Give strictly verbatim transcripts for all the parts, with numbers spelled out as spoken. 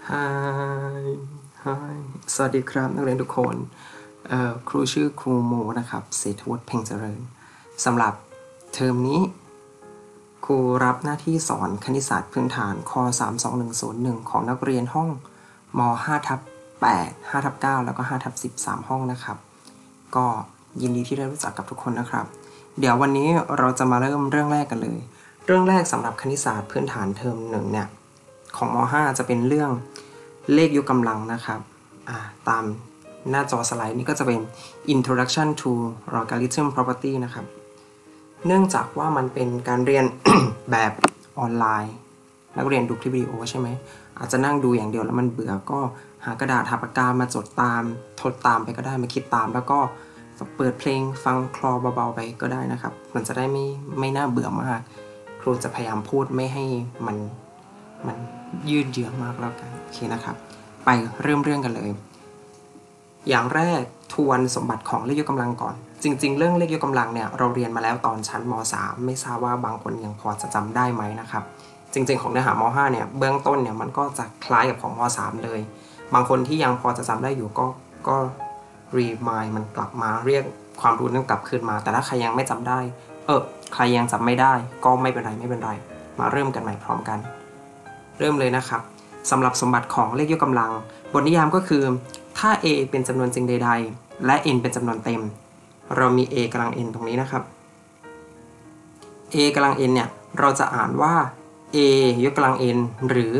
Hi Hi สวัสดีครับนักเรียนทุกคนครูชื่อครูโมนะครับเศรษฐวุฒิเพ็งเจริญสำหรับเทอมนี้ครูรับหน้าที่สอนคณิตศาสตร์พื้นฐานค สามสองหนึ่งศูนย์หนึ่ง ของนักเรียนห้องม ห้าทับแปด ห้าทับเก้า แล้วก็ ห้าทับสิบ สาม ห้องนะครับก็ยินดีที่ได้รู้จักกับทุกคนนะครับเดี๋ยววันนี้เราจะมาเริ่มเรื่องแรกกันเลยเรื่องแรกสำหรับคณิตศาสตร์พื้นฐานเทอมหนึ่งเนี่ยของม ห้า จะเป็นเรื่องเลขยกกำลังนะครับตามหน้าจอสไลด์นี้ก็จะเป็น Introduction to Logarithm Property นะครับเนื่องจากว่ามันเป็นการเรียน แบบออนไลน์นักเรียนดูคลิปวิดีโอใช่ไหมอาจจะนั่งดูอย่างเดียวแล้วมันเบื่อก็หากระดาษหาปากกามาจดตามทดตามไปก็ได้มาคิดตามแล้วก็เปิดเพลงฟังคลอเบาๆไปก็ได้นะครับมันจะได้ไม่ไม่น่าเบื่อมากครูจะพยายามพูดไม่ให้มันมันยืดเยื้อมากแล้วกันโอเคนะครับไปเริ่มเรื่องกันเลยอย่างแรกทวนสมบัติของเลขยกกำลังก่อนจริงๆเรื่องเลขยกกำลังเนี่ยเราเรียนมาแล้วตอนชั้นม สาม ไม่ทราบว่าบางคนยังพอจะจำได้ไหมนะครับจริงๆของเนื้อหาม ห้า เนี่ยเบื้องต้นเนี่ยมันก็จะคล้ายกับของม สาม เลยบางคนที่ยังพอจะจำได้อยู่ก็ก็รีมายมันกลับมาเรียกความรู้นั้นกลับคืนมาแต่ถ้าใครยังไม่จำได้เออใครยังจำไม่ได้ก็ไม่เป็นไรไม่เป็นไรมาเริ่มกันใหม่พร้อมกันเริ่มเลยนะครับสำหรับสมบัติของเลขยกกำลังบทนิยามก็คือถ้า a เป็นจำนวนจริงใดๆและ n เป็นจำนวนเต็มเรามี a กำลัง n ตรงนี้นะครับ a กำลัง n เนี่ยเราจะอ่านว่า a ยกกำลัง n หรือ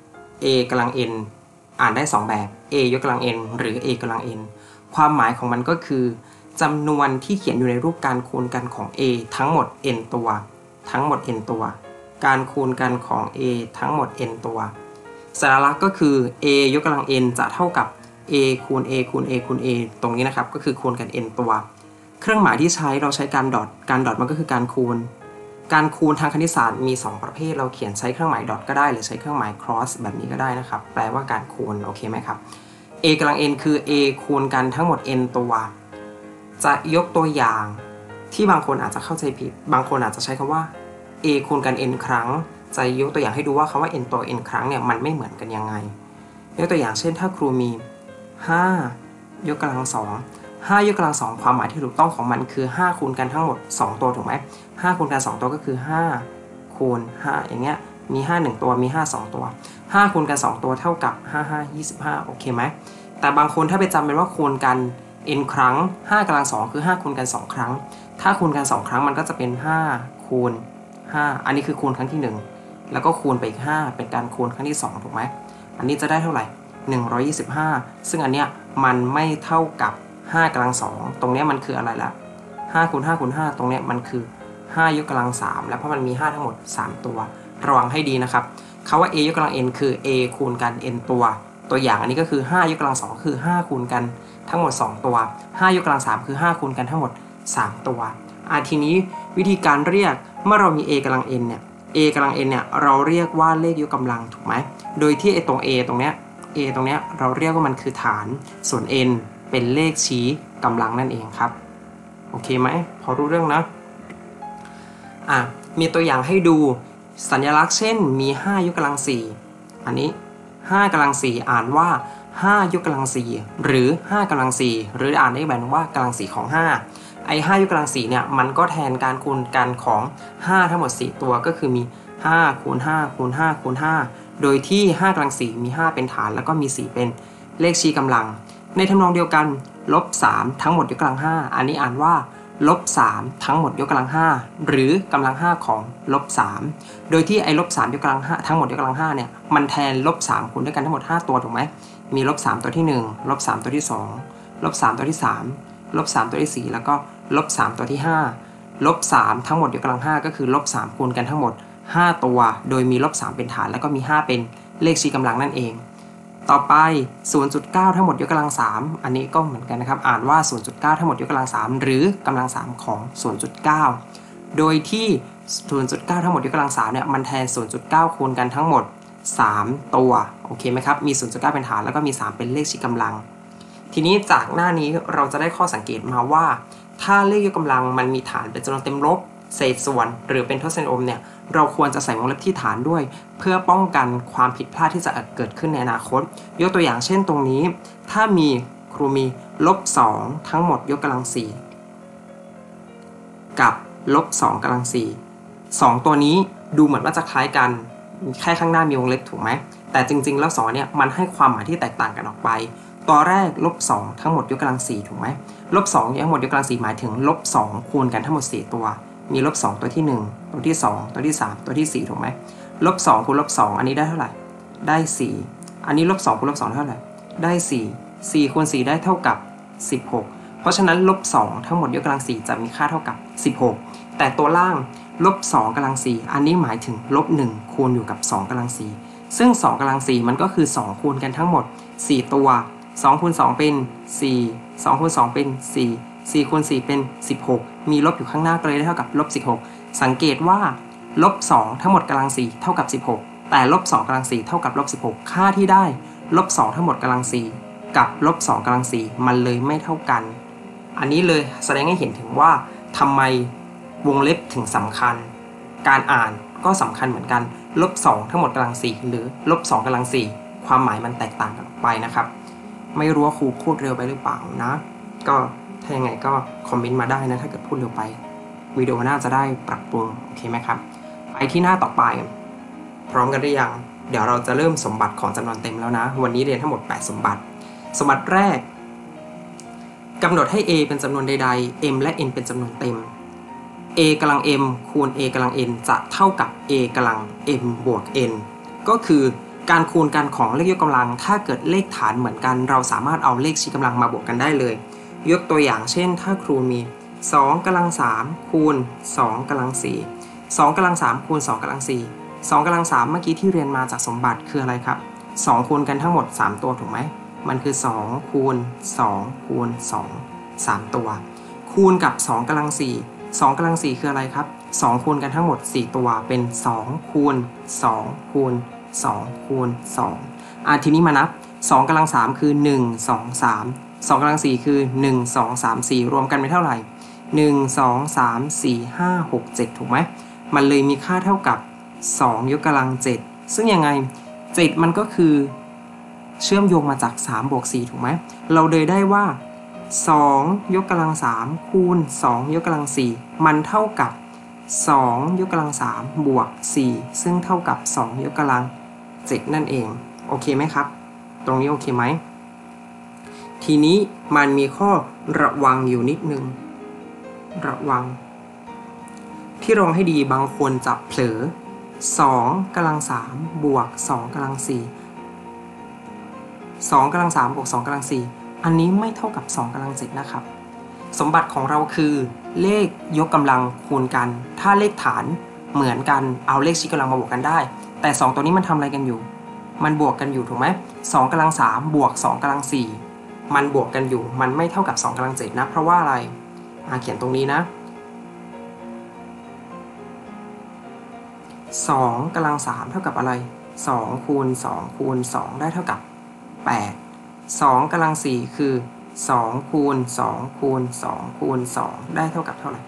a กำลัง n อ่านได้สองแบบ a ยกกำลัง n หรือ a กำลัง n ความหมายของมันก็คือจำนวนที่เขียนอยู่ในรูปการคูณกันของ a ทั้งหมด n ตัวทั้งหมด n ตัวการคูณกันของ a ทั้งหมด n ตัวสัญลักษณ์ก็คือ a ยกกำลัง n จะเท่ากับ a คูณ a คูณ a คูณ a ตรงนี้นะครับก็คือคูณกัน n ตัวเครื่องหมายที่ใช้เราใช้การดอทการดอทมันก็คือการคูณการคูณทางคณิตศาสตร์มีสองประเภทเราเขียนใช้เครื่องหมายดอทก็ได้หรือใช้เครื่องหมาย cross แบบนี้ก็ได้นะครับแปลว่าการคูณโอเคไหมครับ a กำลัง n คือ a คูณกันทั้งหมด n ตัวจะยกตัวอย่างที่บางคนอาจจะเข้าใจผิดบางคนอาจจะใช้คำว่า a คูณกัน n ครั้งจะยกตัวอย่างให้ดูว่าคำว่า n ตัว n ครั้งเนี่ยมันไม่เหมือนกันยังไงยกตัวอย่างเช่นถ้าครูมีห้ายกกำลังสองห้ายกกำลังสองความหมายที่ถูกต้องของมันคือห้าคูณกันทั้งหมดสองตัวถูกไหมห้าคูณกันสองตัวก็คือห้าคูณห้าอย่างเงี้ยมีห้า หนึ่งตัวมีห้า สองตัวห้าคูณกันสองตัวเท่ากับห้า ห้า ยี่สิบห้าโอเคไหมแต่บางคนถ้าไปจำเป็นว่าคูณกัน n ครั้งห้ากำลังสองคือห้าคูณกันสองครั้งถ้าคูณกันสองครั้งมันก็จะเป็นห้าคูณห้าอันนี้คือคูณครั้งที่หนึ่งแล้วก็คูณไปอีกห้าเป็นการคูณครั้งที่สองถูกไหมอันนี้จะได้เท่าไหร่หนึ่งร้อยยี่สิบห้าซึ่งอันเนี้ยมันไม่เท่ากับห้ากำลังสองตรงเนี้ยมันคืออะไรล่ะห้าคูณห้าคูณห้าตรงเนี้ยมันคือห้ายกกำลังสามแล้วเพราะมันมีห้าทั้งหมดสามตัวระวังให้ดีนะครับคำว่า a ยกกำลัง n คือ a คูณกัน n ตัวตัวอย่างอันนี้ก็คือห้ายกกำลังสองคือห้าคูณกันทั้งหมดสองตัวห้ายกกำลังสามคือห้าคูณกันทั้งหมดสามตัวอ่ะทีนี้วิธีการเรียกเมื่อเรามี a กำลัง n เนี่ย a กำลัง n เนี่ยเราเรียกว่าเลขยกกำลังถูกไหมโดยที่ไอ้ตรง a ตรงเนี้ย a ตรงเนี้ยเราเรียกว่ามันคือฐานส่วน n เป็นเลขชี้กำลังนั่นเองครับโอเคไหมพอรู้เรื่องนะอ่ะมีตัวอย่างให้ดูสัญลักษณ์เช่นมีห้ายกกำลังสี่อันนี้ห้ากำลังสี่อ่านว่าห้ายกกำลังสี่หรือห้ากำลังสี่หรืออ่านได้แบบว่ากำลังสี่ของห้าไอ้ห้ายกกำลังสี่เนี่ยมันก็แทนการคูณกันของห้าทั้งหมดสี่ตัวก็คือมีห้าคูณห้าคูณห้าคูณห้าโดยที่ห้ากำลังสี่มีห้าเป็นฐานแล้วก็มีสี่เป็นเลขชี้กำลังในทำนองเดียวกันลบสามทั้งหมดยกกำลังห้าอันนี้อ่านว่าลบสามทั้งหมดยกกำลังห้าหรือกำลังห้าของลบสามโดยที่ไอ้ลบสามยกกำลังห้าทั้งหมดยกกำลังห้าเนี่ยมันแทนลบสามคูณด้วยกันทั้งหมดห้าตัวถูกไหมมีลบสามตัวที่หนึ่งลบสามตัวที่สองลบสามตัวที่สามลบสามตัวที่สี่แล้วก็ลบสามตัวที่ห้าลบสามทั้งหมดยกกำลังห้าก็คือลบสามคูณกันทั้งหมดห้าตัวโดยมีลบสามเป็นฐานแล้วก็มีห้าเป็นเลขชี้กำลังนั่นเองต่อไป ศูนย์จุดเก้า ทั้งหมดยกกำลังสามอันนี้ก็เหมือนกันนะครับอ่านว่า ศูนย์จุดเก้า ทั้งหมดยกกำลังสามหรือกำลังสามของ ศูนย์จุดเก้า โดยที่ ศูนย์จุดเก้า ทั้งหมดยกกำลังสามเนี่ยมันแทน ศูนย์จุดเก้า คูณกันทั้งหมดสามตัวโอเคไหมครับมี ศูนย์จุดเก้า เป็นฐานแล้วก็มีสามเป็นเลขชี้กำลังทีนี้จากหน้านี้เราจะได้ข้อสังเกตมาว่าถ้าเลขยกกำลังมันมีฐานเป็นจำนวนเต็มลบเศษส่วนหรือเป็นทศนิยมเนี่ยเราควรจะใส่วงเล็บที่ฐานด้วยเพื่อป้องกันความผิดพลาดที่จะเกิดขึ้นในอนาคตยกตัวอย่างเช่นตรงนี้ถ้ามีครูมีลบสองทั้งหมดยกกำลังสี่กับลบสองกำลังสี่สองตัวนี้ดูเหมือนว่าจะคล้ายกันแค่ข้างหน้ามีวงเล็บถูกไหมแต่จริงๆแล้วสองเนี่ยมันให้ความหมายที่แตกต่างกันออกไปตัวแรกลบสองทั้งหมดยกกำลังสี่ถูกไหมลบสองทั้งหมดยกกำลังสี่หมายถึงลบสองคูณกันทั้งหมดสี่ตัวมีลบสองตัวที่หนึ่งตัวที่สองตัวที่สามตัวที่สี่ถูกไหมลบสองคูณลบสองอันนี้ได้เท่าไหร่ได้สี่อันนี้ลบสองคูณลบสองเท่าไหร่ได้สี่สี่คูณสี่ได้เท่ากับสิบหกเพราะฉะนั้นลบสองทั้งหมดยกกำลังสี่จะมีค่าเท่ากับสิบหกแต่ตัวล่างลบสองกำลังสี่อันนี้หมายถึงลบหนึ่งคูณอยู่กับสองกำลังสี่ซึ่งสองกำลังสี่มันก็คือสองคูณกันทั้งหมดสี่ตัวสองคูณสองเป็นสี่ สองคูณสองเป็นสี่ สี่คูณสี่เป็นสิบหกมีลบอยู่ข้างหน้าก็เลยได้เท่ากับลบสิบหกสังเกตว่าลบสองทั้งหมดกำลังสี่เท่ากับสิบหกแต่ลบสองกำลังสี่เท่ากับลบสิบหกค่าที่ได้ลบสองทั้งหมดกำลังสี่กับลบสองกำลังสี่มันเลยไม่เท่ากันอันนี้เลยแสดงให้เห็นถึงว่าทำไมวงเล็บถึงสำคัญการอ่านก็สำคัญเหมือนกันลบสองทั้งหมดกำลังสี่หรือลบสองกำลังสี่ความหมายมันแตกต่างกันออกไปนะครับไม่รู้ว่าครูพูดเร็วไปหรือเปล่านะก็ถ้ายังไงก็คอมเมนต์มาได้นะถ้าเกิดพูดเร็วไปวิดีโอน่าจะได้ปรับปรุงโอเคไหมครับไปที่หน้าต่อไปพร้อมกันหรือยังเดี๋ยวเราจะเริ่มสมบัติของจำนวนเต็มแล้วนะวันนี้เรียนทั้งหมดแปดสมบัติสมบัติแรกกำหนดให้ a เป็นจำนวนใดๆ m และ n เป็นจำนวนเต็ม a กำลัง m คูณ a กำลัง n จะเท่ากับ a กำลัง m บวก n ก็คือการคูณกันของเลขยกกำลังถ้าเกิดเลขฐานเหมือนกันเราสามารถเอาเลขชี้กำลังมาบวกกันได้เลยยกตัวอย่างเช่นถ้าครูมีสองกำลังสามคูณสองกำลังสี่ สองกำลังสามคูณสองกำลังสี่สองกำลังสามเมื่อกี้ที่เรียนมาจากสมบัติคืออะไรครับสองคูณกันทั้งหมดสามตัวถูกไหมมันคือสองคูณสองคูณสอง สามตัวคูณกับสองกำลังสี่สองกำลังสี่คืออะไรครับสองคูณกันทั้งหมดสี่ตัวเป็นสองคูณสองคูณสองคูณสองอ่ะทีนี้มานับสองกำลังสามคือหนึ่ง สอง สามสองกำลังสี่คือหนึ่ง สอง สาม สี่รวมกันเป็นเท่าไหร่หนึ่ง สอง สาม สี่ ห้า หก เจ็ดถูกไหมมันเลยมีค่าเท่ากับสองยกกำลังเจ็ดซึ่งยังไงเจ็ดมันก็คือเชื่อมโยงมาจากสามบวกสี่ถูกไหมเราเลยได้ว่าสองยกกำลังสามคูณสองยกกำลังสี่มันเท่ากับสองยกกำลังสามบวกสี่ซึ่งเท่ากับสองยกกำลังเจ็ดนั่นเองโอเคไหมครับตรงนี้โอเคไหมทีนี้มันมีข้อระวังอยู่นิดนึงระวังที่ลองให้ดีบางคนจะเผลอสองกำลังสามบวกสองกำลังสี่สองกำลังสามบวกสองกำลังสี่อันนี้ไม่เท่ากับสองกำลังเจ็ดนะครับสมบัติของเราคือเลขยกกำลังคูณกันถ้าเลขฐานเหมือนกันเอาเลขชี้กำลังมาบวกกันได้แต่สองตัวนี้มันทำอะไรกันอยู่มันบวกกันอยู่ถูกไหมสองกำลังสามบวกสองกำลังสี่มันบวกกันอยู่มันไม่เท่ากับสองกำลังเจ็ดนะเพราะว่าอะไรอ่าเขียนตรงนี้นะสองกำลังสามเท่ากับอะไรสองคูณสองคูณสองได้เท่ากับแปดสองกำลังสี่คือสองคูณสองคูณสองคูณสองได้เท่ากับเท่าไหร่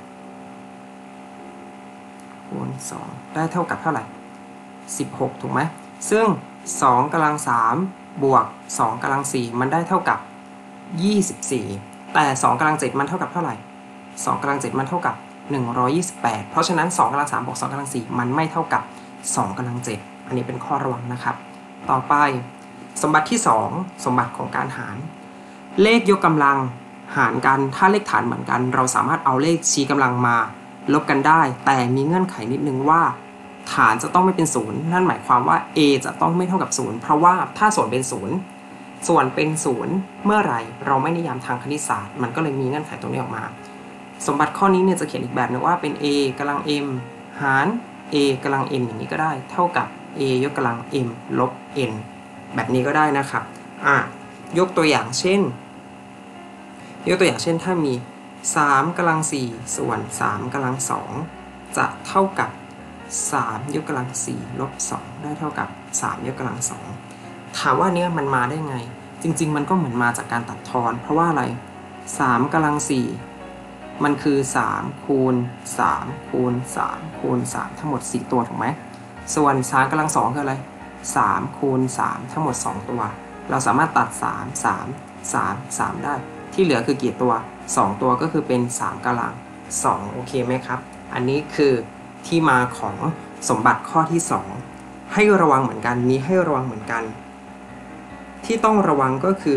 คูณสองได้เท่ากับเท่าไหร่สิบหกถูกไหมซึ่งสองกำลังสามบวกสองกำลังสี่มันได้เท่ากับยี่สิบสี่แต่สองกำลังเจ็ดมันเท่ากับเท่าไหร่สองกำลังเจ็ดมันเท่ากับหนึ่งร้อยยี่สิบแปดเพราะฉะนั้นสองกำลังสามบวกสองกำลังสี่มันไม่เท่ากับสองกำลังเจ็ดอันนี้เป็นข้อระวังนะครับต่อไปสมบัติที่สองสมบัติของการหารเลขยกกำลังหารกันถ้าเลขฐานเหมือนกันเราสามารถเอาเลขชี้กำลังมาลบกันได้แต่มีเงื่อนไขนิดนึงว่าฐานจะต้องไม่เป็นศูนย์นั่นหมายความว่า a จะต้องไม่เท่ากับศูนย์เพราะว่าถ้าส่วนเป็นศูนย์ส่วนเป็นศูนย์เมื่อไหร่เราไม่นิยามทางคณิตศาสตร์มันก็เลยมีเงื่อนไขตรงนี้ออกมาสมบัติข้อนี้เนี่ยจะเขียนอีกแบบนึงว่าเป็น a กำลัง m หาร a กำลัง n อย่างนี้ก็ได้เท่ากับ a ยกกำลัง m ลบ n แบบนี้ก็ได้นะครับอ่ะยกตัวอย่างเช่นยกตัวอย่างเช่นถ้ามีสามกำลังสี่ส่วนสามกำลังสองจะเท่ากับสามยกกำลังสี่ลบสองได้เท่ากับสามยกกำลังสองถามว่าเนี้ยมันมาได้ไงจริงๆมันก็เหมือนมาจากการตัดทอนเพราะว่าอะไรสามกำลังสี่มันคือสามคูณสามคูณสามคูณสามทั้งหมดสี่ตัวถูกไหมส่วนสามกำลังสองคืออะไรสามคูณสามทั้งหมดสองตัวเราสามารถตัดสาม สาม สาม สามได้ที่เหลือคือกี่ตัวสองตัวก็คือเป็นสามกำลังสองโอเคไหมครับอันนี้คือที่มาของสมบัติข้อที่สองให้ระวังเหมือนกันนี้ให้ระวังเหมือนกันที่ต้องระวังก็คือ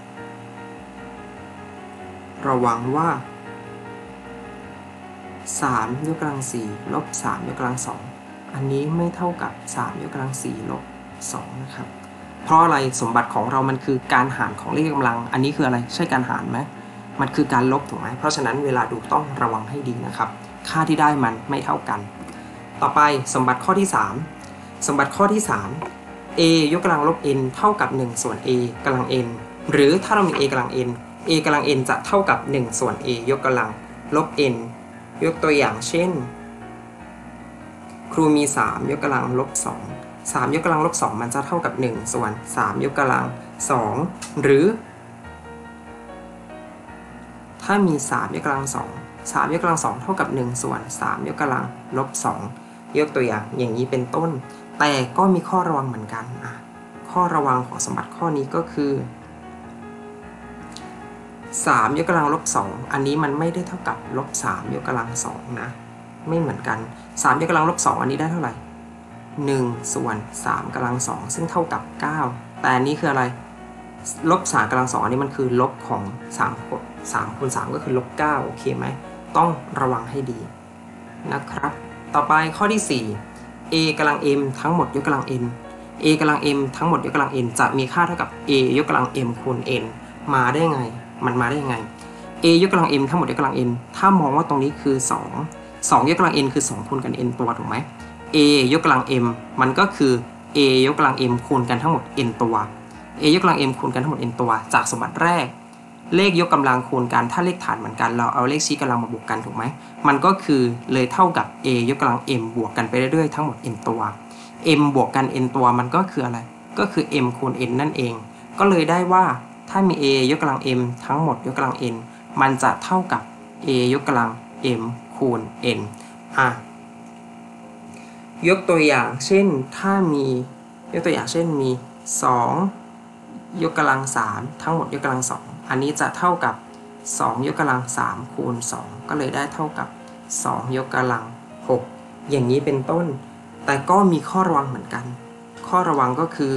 ระวังว่าสามยกกำลังสี่ลบสามยกกำลังสองอันนี้ไม่เท่ากับสามยกกำลังสี่ลบสองนะครับเพราะอะไรสมบัติของเรามันคือการหารของเลขกำลังอันนี้คืออะไรใช่การหารไหมมันคือการลบถูกไหมเพราะฉะนั้นเวลาดูต้องระวังให้ดีนะครับค่าที่ได้มันไม่เท่ากันต่อไปสมบัติข้อที่สามสมบัติข้อที่สาม a ยกกำลังลบ n เท่ากับหนึ่งส่วน a กำลัง n หรือถ้าเรามี a กำลัง n a กำลัง n จะเท่ากับหนึ่งส่วน a ยกกำลังลบ n ยกตัวอย่างเช่นครูมีสามยกกำลังลบสอง สามยกกำลังลบสองมันจะเท่ากับหนึ่งส่วนสามยกกำลังสองหรือถ้ามีสามยกกำลังสอง สามยกกำลังสองเท่ากับหนึ่งส่วนสามยกกำลังลบสองยกตัวอย่างอย่างนี้เป็นต้นแต่ก็มีข้อระวังเหมือนกันอ่ะข้อระวังของสมบัติข้อนี้ก็คือสามยกกำลังลบสองอันนี้มันไม่ได้เท่ากับลบสามยกกำลังสองนะไม่เหมือนกันสามยกกำลังลบสองอันนี้ได้เท่าไหร่หนึ่งส่วนสามกำลังสองซึ่งเท่ากับเก้าแต่อันนี้คืออะไรลบสามกำลังสองอันนี้มันคือลบของสามสามคูณสามก็คือลบเก้าโอเคไหมต้องระวังให้ดีนะครับต่อไปข้อที่สี่ a กำลัง m ทั้งหมดยกกำลัง n a กำลัง m ทั้งหมดยกกำลัง n จะมีค่าเท่ากับ a ยกกำลัง m คูณ n มาได้ไงมันมาได้ยังไง a ยกกำลัง m ทั้งหมดยกกำลัง n ถ้ามองว่าตรงนี้คือสอง สองยกกำลัง n คือสองคูณกัน n ตัวถูกไหม a ยกกำลัง m มันก็คือ a ยกกำลัง m คูณกันทั้งหมด n ตัว a ยกกำลัง m คูณกันทั้งหมด n ตัวจากสมบัติแรกเลขยกกำลังคูณกันถ้าเลขฐานเหมือนกันเราเอาเลขชี้กำลังมาบวกกันถูกไหมมันก็คือเลยเท่ากับ a ยกกำลัง m บวกกันไปเรื่อยๆทั้งหมด n ตัว m บวกกัน n ตัวมันก็คืออะไรก็คือ m คูณ n นั่นเองก็เลยได้ว่าถ้ามี a ยกกำลัง m ทั้งหมดยกกำลัง n มันจะเท่ากับ a ยกกำลัง m คูณ n อ่ะยกตัวอย่างเช่นถ้ามียกตัวอย่างเช่นมีสองยกกำลังสามทั้งหมดยกกำลังสองอันนี้จะเท่ากับสองยกกำลังสามคูณสองก็เลยได้เท่ากับสองยกกำลังหกอย่างนี้เป็นต้นแต่ก็มีข้อระวังเหมือนกันข้อระวังก็คือ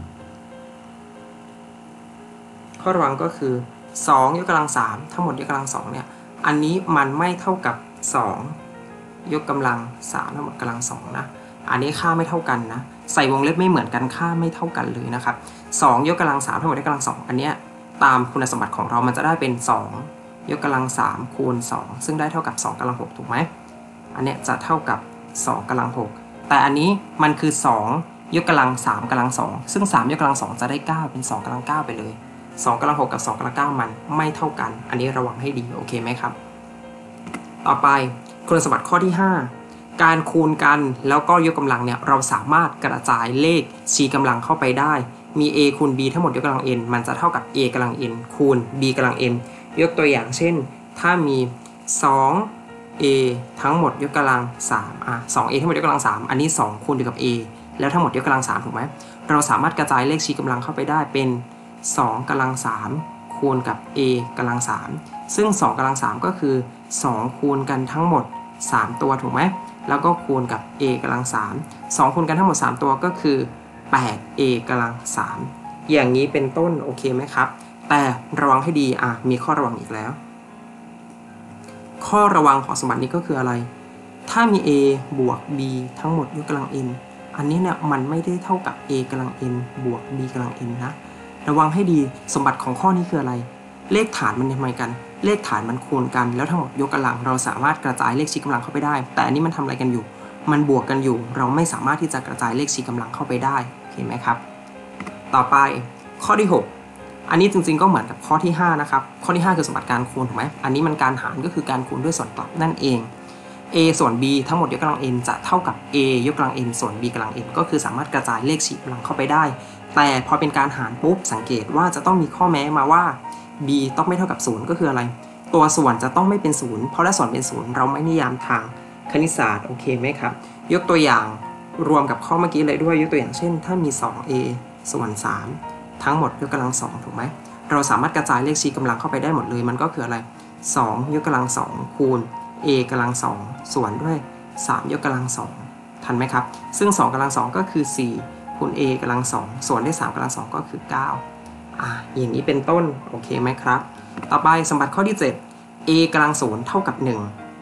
ข้อระวังก็คือสองยกกำลังสามทั้งหมดยกกำลังสองเนี่ยอันนี้มันไม่เท่ากับสองยกกำลังสามทั้งหมดกำลังสองนะอันนี้ค่าไม่เท่ากันนะใส่วงเล็บไม่เหมือนกันค่าไม่เท่ากันเลยนะครับสองยกกำลังสามทั้งหมดยกกำลังสองอันเนี้ยตามคุณสมบัติของเรามันจะได้เป็นสองยกกำลังสามคูณสองซึ่งได้เท่ากับสองกำลังหกถูกไหมอันเนี้ยจะเท่ากับสองกำลังหกแต่อันนี้มันคือสองยกกำลังสามกำลังสองซึ่งสามยกกำลังสองจะได้เก้าเป็นสองกำลังเก้าไปเลยสองกำลังหกกับสองกำลังเก้ามันไม่เท่ากันอันนี้ระวังให้ดีโอเคไหมครับต่อไปคุณสมบัติข้อที่ห้าการคูณกันแล้วก็ยกกำลังเนี่ยเราสามารถกระจายเลขชี้กำลังเข้าไปได้มี a คูณ b ทั้งหมดยกกำลัง n มันจะเท่ากับ a กำลัง n คูณ b กำลัง n ยกตัวอย่างเช่นถ้ามีสอง a ทั้งหมดยกกำลังสามอ่ะ สอง a ทั้งหมดยกกำลังสามอันนี้สองคูณอยู่กับ a แล้วทั้งหมดยกกำลังสามถูกไหมเราสามารถกระจายเลขชี้กำลังเข้าไปได้เป็นสองกำลังสามคูณกับ a กำลังสามซึ่งสองกำลังสามก็คือสองคูณกันทั้งหมดสามตัวถูกไหมแล้วก็คูณกับ a กำลังสาม สองคูณกันทั้งหมดสามตัวก็คือแปด a กำลังสามอย่างนี้เป็นต้นโอเคไหมครับแต่ระวังให้ดีอ่ะมีข้อระวังอีกแล้วข้อระวังของสมบัตินี้ก็คืออะไรถ้ามี a บวก b ทั้งหมดยกกำลัง n อันนี้เนี่ยมันไม่ได้เท่ากับ a กำลัง n บวก b กำลัง n นะระวังให้ดีสมบัติของข้อนี้คืออะไรเลขฐานมันทำไมกันเลขฐานมันคูณกันแล้วทั้งหมดยกกำลังเราสามารถกระจายเลขชี้กำลังเข้าไปได้แต่อันนี้มันทำอะไรกันอยู่มันบวกกันอยู่เราไม่สามารถที่จะกระจายเลขชี้กำลังเข้าไปได้เห็นไหมครับต่อไปข้อที่หกอันนี้จริงๆก็เหมือนกับข้อที่ห้านะครับข้อที่ห้าคือสมบัติการคูณถูกไหมอันนี้มันการหารก็คือการคูณด้วยส่วนกลับนั่นเอง a ส่วน b ทั้งหมดยกกำลัง n จะเท่ากับ a ยกกำลัง n ส่วน b กำลัง n ก็คือสามารถกระจายเลขชี้กำลังเข้าไปได้แต่พอเป็นการหารปุ๊บสังเกตว่าจะต้องมีข้อแม้มาว่า b ต้องไม่เท่ากับศูนย์ก็คืออะไรตัวส่วนจะต้องไม่เป็นศูนย์เพราะถ้าส่วนเป็นศูนย์เราไม่นิยามทางคณิตศาสตร์โอเคไหมครับยกตัวอย่างรวมกับข้อเมื่อกี้เลยด้วยยกตัวอย่างเช่นถ้ามี สอง เอ ส่วน สาม ทั้งหมดยกกำลังสองถูกไหมเราสามารถกระจายเลขชี้กำลังเข้าไปได้หมดเลยมันก็คืออะไรสองยกกำลังสองคูณ a กำลังสองส่วนด้วยสามยกกำลังสองทันไหมครับซึ่งสองกำลังสองก็คือสี่คูณ a กำลังสองส่วนด้วยสามกำลังสองก็คือเก้าอ่ะอย่างนี้เป็นต้นโอเคไหมครับต่อไปสมบัติข้อที่เจ็ด a กำลังศูนย์เท่ากับหนึ่ง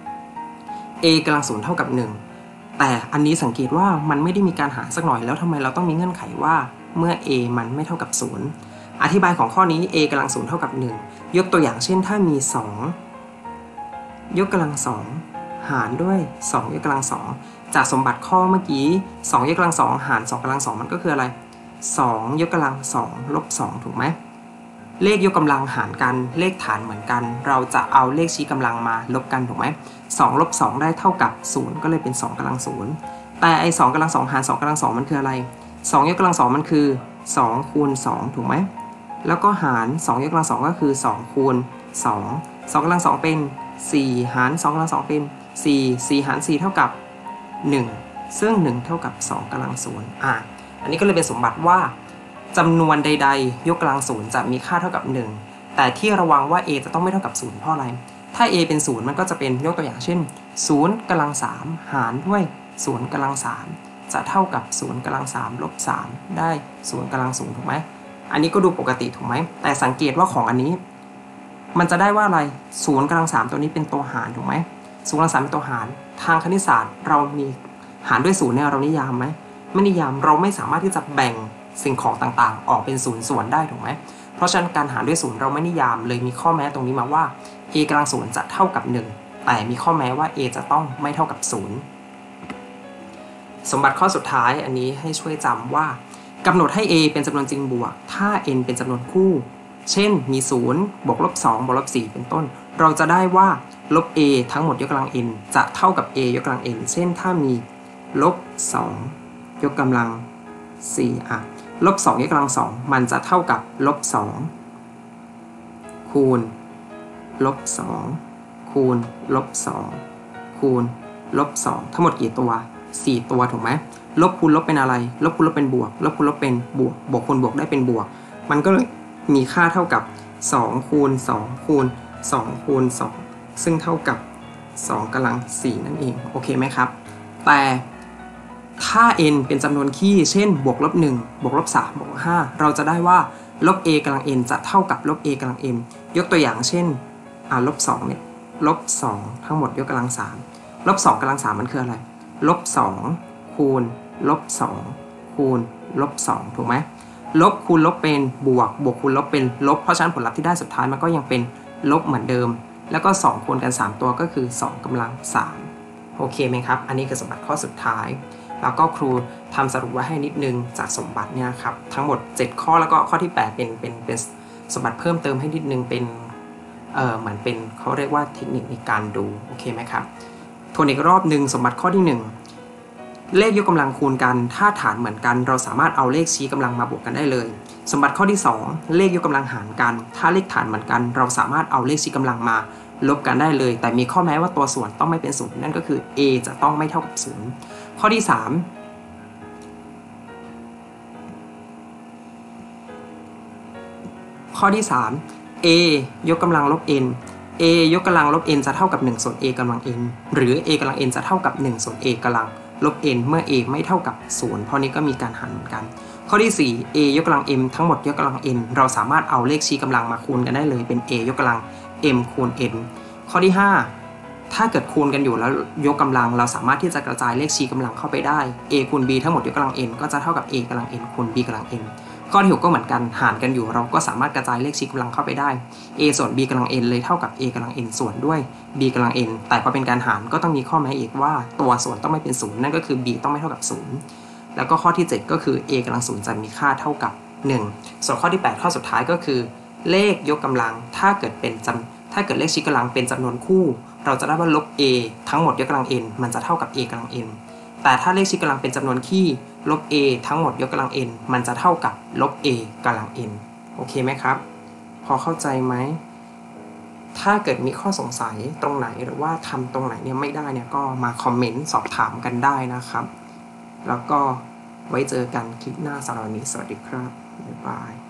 a กำลังศูนย์เท่ากับหนึ่งแต่อันนี้สังเกตว่ามันไม่ได้มีการหารสักหน่อยแล้วทำไมเราต้องมีเงื่อนไขว่าเมื่อ a มันไม่เท่ากับศูนย์อธิบายของข้อนี้ a กำลังศูนย์เท่ากับหนึ่งยกตัวอย่างเช่นถ้ามีสองยกกำลังสองหารด้วยสองยกกำลังสองจากสมบัติข้อเมื่อกี้สองยกกำลังสองหารสองกำลังสองมันก็คืออะไรสองยกกำลังสองลบสองถูกไหมเลขยกกำลังหารกันเลขฐานเหมือนกันเราจะเอาเลขชี้กำลังมาลบกันถูกไหมสองลบสองได้เท่ากับศูนย์ก็เลยเป็นสองกำลังศูนย์แต่ไอ้สองกำลังสองหารสองกำลังสองมันคืออะไรสองยกกำลังสองมันคือสองคูณสองถูกไหมแล้วก็หารสองยกกำลังสองก็คือสองคูณสอง สองกำลังสองเป็นสี่หารสองกำลังสองเป็นสี่ สี่หารสี่เท่ากับหนึ่งซึ่งหนึ่งเท่ากับสองกำลังศูนย์อ่ะอันนี้ก็เลยเป็นสมบัติว่าจำนวนใดๆยกกำลังศูนย์จะมีค่าเท่ากับหนึ่งแต่ที่ระวังว่า a จะต้องไม่เท่ากับศูนย์เพราะอะไรถ้า a เป็นศูนย์มันก็จะเป็นยกตัวอย่างเช่นศูนย์กำลังสามหารด้วยศูนย์กำลังสามจะเท่ากับศูนย์กำลังสามลบสามได้ศูนย์กำลังศูนย์ถูกไหมอันนี้ก็ดูปกติถูกไหมแต่สังเกตว่าของอันนี้มันจะได้ว่าอะไรศูนย์กำลังสามตัวนี้เป็นตัวหารถูกไหมศูนย์กำลังสามเป็นตัวหารทางคณิตศาสตร์เรามีหารด้วยศูนย์เนี่ยเรานิยามไหมไม่นิยามเราไม่สามารถที่จะแบ่งสิ่งของต่างๆออกเป็นศูนย์ส่วนได้ถูกไหมเพราะฉะนั้นการหารด้วยศูนย์เราไม่นิยามเลยมีข้อแม้ตรงนี้มาว่า a กำลังศูนย์จะเท่ากับหนึ่งแต่มีข้อแม้ว่า a จะต้องไม่เท่ากับศูนย์สมบัติข้อสุดท้ายอันนี้ให้ช่วยจำว่ากำหนดให้ a เป็นจำนวนจริงบวกถ้า n เป็นจำนวนคู่เช่นมีศูนย์บวกลบสองบวกลบสี่เป็นต้นเราจะได้ว่าลบ a ทั้งหมดยกกำลัง n จะเท่ากับ a ยกกำลัง n เช่นถ้ามีลบสองยกกำลังสี่อ่ะลบสองยกกำลังสองมันจะเท่ากับลบสองคูณลบสองคูณลบสองคูณลบสองทั้งหมดกี่ตัวสี่ตัวถูกไหมลบคูณลบเป็นอะไรลบคูณลบเป็นบวกลบคูณลบเป็นบวกบวกคูณบวกได้เป็นบวกมันก็เลยมีค่าเท่ากับสองคูณสองคูณสองคูณสองซึ่งเท่ากับสองกำลังสี่นั่นเองโอเคไหมครับแต่ถ้า n เป็นจำนวนคี่เช่นบวกลบหนึ่งบวกลบสามบวกห้าเราจะได้ว่าลบ a กำลัง n จะเท่ากับลบ a กำลัง n ยกตัวอย่างเช่นอ่าลบสองเนี่ยลบสองทั้งหมดยกกำลังสามลบสองกำลังสามมันคืออะไรลบสองคูณลบสองคูณลบสองถูกไหมลบคูณลบเป็นบวกบวกคูณลบเป็นลบเพราะฉะนั้นผลลัพธ์ที่ได้สุดท้ายมันก็ยังเป็นลบเหมือนเดิมแล้วก็สองคูณกันสามตัวก็คือสองกำลังสามโอเคไหมครับอันนี้คือสมบัติข้อสุดท้ายแล้วก็ครูทำสรุปไว้ให้นิดนึงจากสมบัติเนี่ยครับทั้งหมดเจ็ดข้อแล้วก็ข้อที่แปดเป็นเป็นเป็นสมบัติเพิ่มเติมให้นิดนึงเป็นเอ่อเหมือนเป็นเขาเรียกว่าเทคนิคในการดูโอเคไหมครับทวนอีกรอบหนึ่งสมบัติข้อที่หนึ่งเลขยกกำลังคูณกันถ้าฐานเหมือนกันเราสามารถเอาเลขชี้กำลังมาบวกกันได้เลยสมบัติข้อที่สองเลขยกกำลังหารกันถ้าเลขฐานเหมือนกันเราสามารถเอาเลขชี้กำลังมาลบกันได้เลยแต่มีข้อแม้ว่าตัวส่วนต้องไม่เป็นศูนย์นั่นก็คือ a จะต้องไม่เท่ากับศูนย์ข้อที่สามข้อที่สาม a ยกกำลังลบ n a ยกกำลังลบ n จะเท่ากับหนึ่งส่วน a กำลัง n หรือ a กำลัง n จะเท่ากับหนึ่งส่วน a กำลังลบ n เมื่อ a ไม่เท่ากับศูนย์เพราะนี้ก็มีการหารเหมือนกันข้อที่สี่ a ยกกำลัง m ทั้งหมดยกกำลัง n เราสามารถเอาเลขชี้กำลังมาคูณกันได้เลยเป็น a ยกกำลัง m คูณ n ข้อที่ห้าถ้าเกิดคูณกันอยู่แล้วยกกำลังเราสามารถที่จะกระจายเลขชี้กำลังเข้าไปได้ a คูณ b ทั้งหมดยกกำลัง n ก็จะเท่ากับ a กำลัง n คูณ b กำลัง n ข้อที่หกก็เหมือนกันหารกันอยู่เราก็สามารถกระจายเลขชี้กำลังเข้าไปได้ a ส่วน b กำลัง n เลยเท่ากับ a กำลัง n ส่วนด้วย b กำลัง n แต่พอเป็นการหารก็ต้องมีข้อแม้อีกว่าตัวส่วนต้องไม่เป็นศูนย์นั่นก็คือ b ต้องไม่เท่ากับศูนย์แล้วก็ข้อที่เจ็ดก็คือ a กำลังศูนย์จะมีค่าเท่ากับหนึ่งส่วนข้อที่แปดข้อสุดท้ายก็คือเลขยกกำลังถ้าเกิดเป็นจำถ้าเกิดเลขชี้กำลังเป็นจำนวนคู่เราจะได้ว่าลบ a ทั้งหมดยกกำลัง n มันจะเท่ากับ a กำลัง n แต่ถ้าเลขชี้กำลังเป็นจำนวนคี่ลบ a ทั้งหมดยกกำลัง n มันจะเท่ากับลบ a กำลัง n โอเคไหมครับพอเข้าใจไหมถ้าเกิดมีข้อสงสัยตรงไหนหรือว่าทำตรงไหนเนี่ยไม่ได้เนี่ยก็มาคอมเมนต์สอบถามกันได้นะครับแล้วก็ไว้เจอกันคลิปหน้าสำหรับวันนี้สวัสดีครับบ๊ายบาย